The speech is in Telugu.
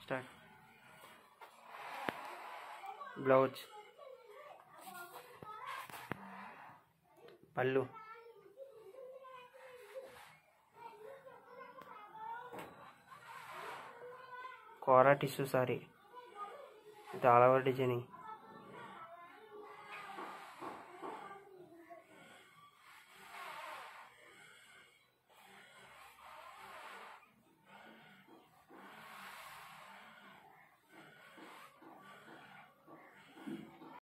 స్టార్ట్. బ్లౌజ్, పళ్ళు, కోరా టిష్యూ సారీ, ఇది ఆల్ ఓవర్ డిజైనింగ్.